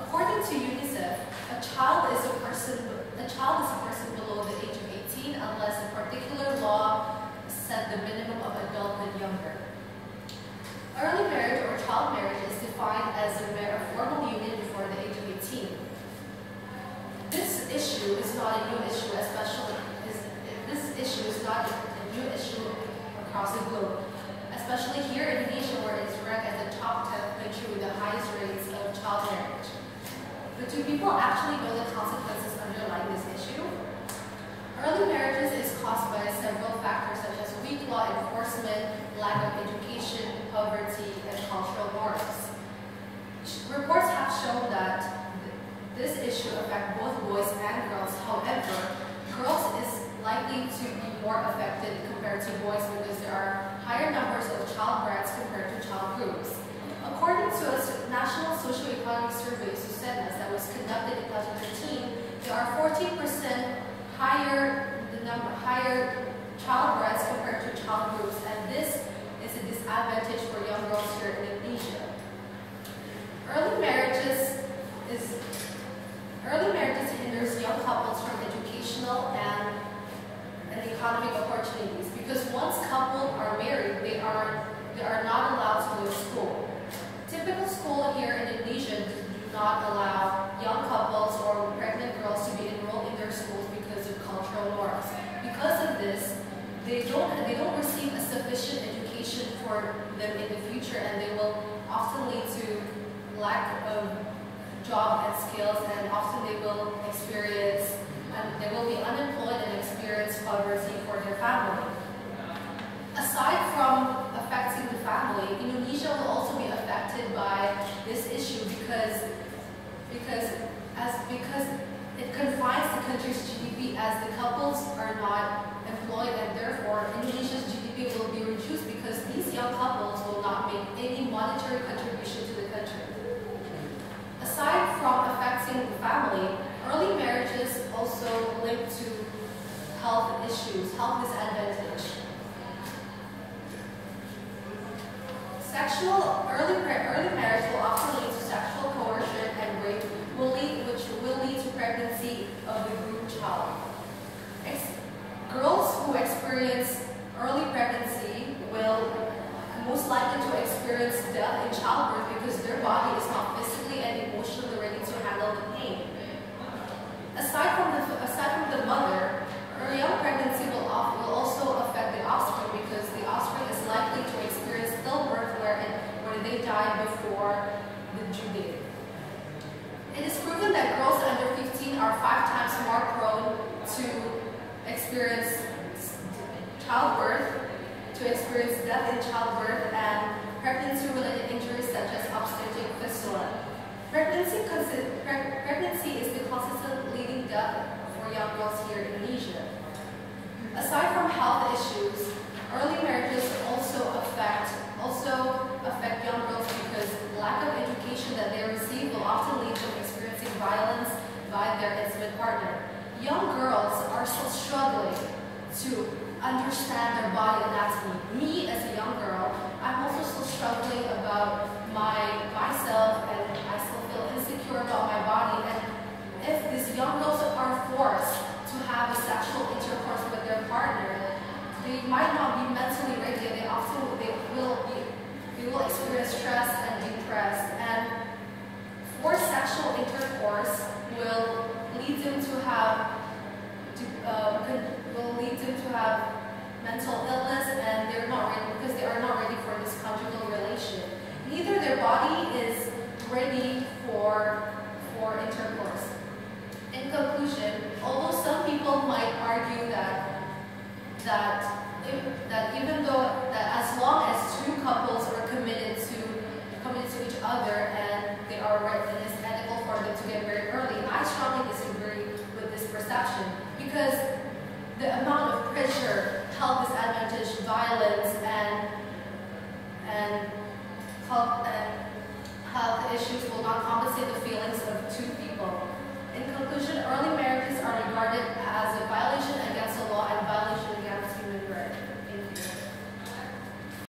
According to UNICEF, a child is a person below the age of 18 unless a particular law set the minimum of adulthood younger. Early marriage or child marriage is defined as a formal union before the age of 18. This issue is not a new issue, across the globe, especially here in Indonesia, where it is ranked as the top 10th country with the highest rates of child marriage. But do people actually know the consequences underlying this issue? Early marriages is caused by several factors such as weak law enforcement, lack of education, poverty, and cultural norms. Reports have shown that this issue affects both boys and girls. However, girls is likely to be more affected compared to boys because there are higher numbers of child brides compared to child groups. According to a national socio-economic survey, SUSENAS, that was conducted in 2013, there are 14% higher child brides compared to child groups, and this is a disadvantage for young girls here in Indonesia. Early marriages hinders young couples from educational and economic opportunities because once couples are married, they are not allowed to go to school. Typical school here in Indonesia do not allow young couples or pregnant girls to be enrolled in their schools because of cultural norms. Because of this, they don't receive a sufficient education for them in the future, and they will often lead to lack of job and skills, and often they will be unemployed and experience poverty for their family. Aside from affecting the family, Indonesia will also be affected by this issue because it confines the country's GDP, as the couples are not employed, and therefore Indonesia's GDP will be reduced because these young couples will not make any monetary contribution to the country. Aside from affecting the family, early marriages also link to health issues, health disadvantage. Early marriage will often lead to sexual coercion and rape, which will lead to pregnancy of the groomed child. Girls who experience early pregnancy will most likely to experience death in childbirth because their body is not physically and emotionally ready to handle the pain. Aside from the mother, her young pregnancy will also affect the offspring because the offspring is likely to experience stillbirth where they die before the due date. It is proven that girls under 15 are 5 times more prone to experience death in childbirth and pregnancy-related injuries such as obstetric fistula. Pregnancy is the consistent leading death for young girls here in Indonesia. Aside from health issues, early marriages also affect young girls because lack of education that they receive will often lead to experiencing violence by their intimate partner. Young girls are still struggling to understand their body anatomy. Me, as a young girl, I'm also still struggling about myself, and I still feel insecure about my body. And if these young girls are forced to have a sexual intercourse with their partner, they might not be mentally ready. They will experience stress and depressed. And forced sexual intercourse will lead them to have mental illness, and they're not ready because they are not ready for this conjugal relation. Neither their body is ready for intercourse. In conclusion, although some people might argue that as long as two couples are committed to each other and they are right, and it's ethical for them to get married early, I strongly disagree with this perception because the amount of pressure, health disadvantage, violence, and health issues will not compensate the feelings of two people. In conclusion, early marriages are regarded as a violation